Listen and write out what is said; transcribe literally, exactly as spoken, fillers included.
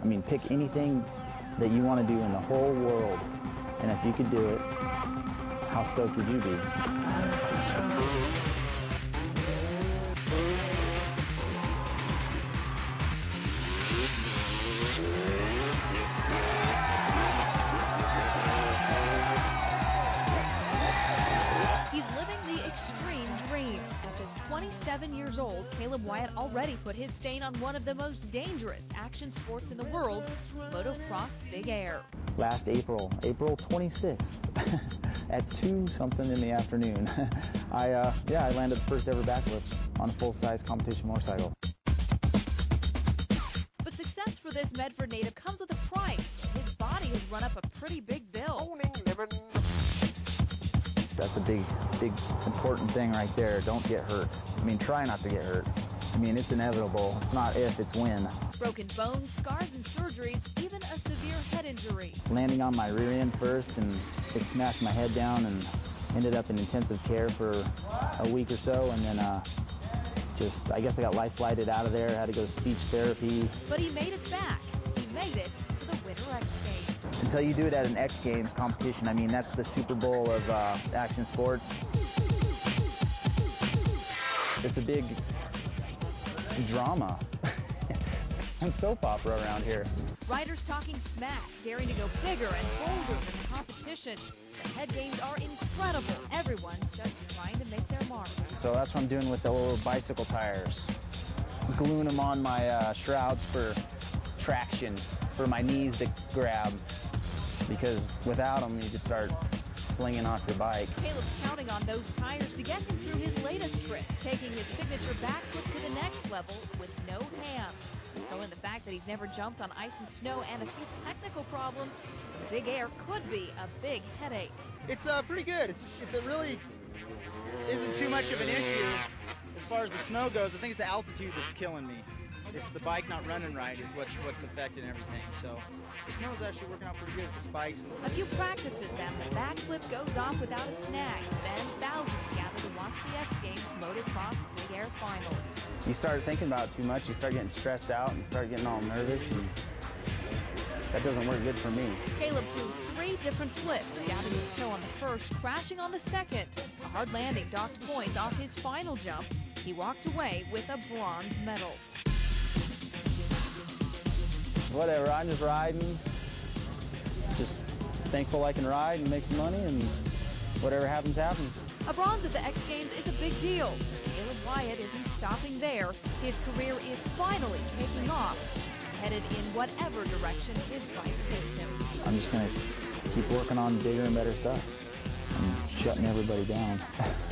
mean, pick anything that you want to do in the whole world, and if you could do it, how stoked would you be? He's living the extreme dream. At just twenty-seven years old, Caleb Wyatt already put his stain on one of the most dangerous action sports in the world, motocross big air. Last April, April twenty-sixth, at two something in the afternoon, I uh, yeah, I landed the first ever backflip on a full-size competition motorcycle. But success for this Medford native comes with a price. His body has run up a pretty big bill. That's a big, big, important thing right there. Don't get hurt. I mean, try not to get hurt. I mean, it's inevitable. It's not if, it's when. Broken bones, scars and surgeries, even a severe head injury. Landing on my rear end first, and it smashed my head down and ended up in intensive care for a week or so, and then uh, just, I guess I got life flighted out of there, had to go to speech therapy. But he made it back. He made it to the Winter X Games. Until you do it at an X Games competition, I mean, that's the Super Bowl of uh, action sports. It's a big drama. Some soap opera around here. Riders talking smack, daring to go bigger and bolder than the competition. The head games are incredible. Everyone's just trying to make their mark. So that's what I'm doing with the little bicycle tires. Gluing them on my uh, shrouds for traction, for my knees to grab. Because without them, you just start flinging off your bike. Caleb's counting on those tires to get him through his latest trick, taking his signature backflip to the next level with no hands. Throw in the fact that he's never jumped on ice and snow and a few technical problems, the big air could be a big headache. It's uh, pretty good. It's, it really isn't too much of an issue as far as the snow goes. I think it's the altitude that's killing me. It's the bike not running right is what's what's affecting everything. So the snow is actually working out pretty good with the spikes. A few practices and the backflip goes off without a snag. Then thousands gather to watch the X Games motocross big air finals. You start thinking about it too much, you start getting stressed out and start getting all nervous, and that doesn't work good for me. Caleb threw three different flips, gabbing his toe on the first, crashing on the second. A hard landing docked points off his final jump. He walked away with a bronze medal. Whatever, I'm just riding, just thankful I can ride and make some money, and whatever happens, happens. A bronze at the X Games is a big deal. Caleb Wyatt isn't stopping there. His career is finally taking off, headed in whatever direction his bike takes him. I'm just going to keep working on bigger and better stuff and shutting everybody down.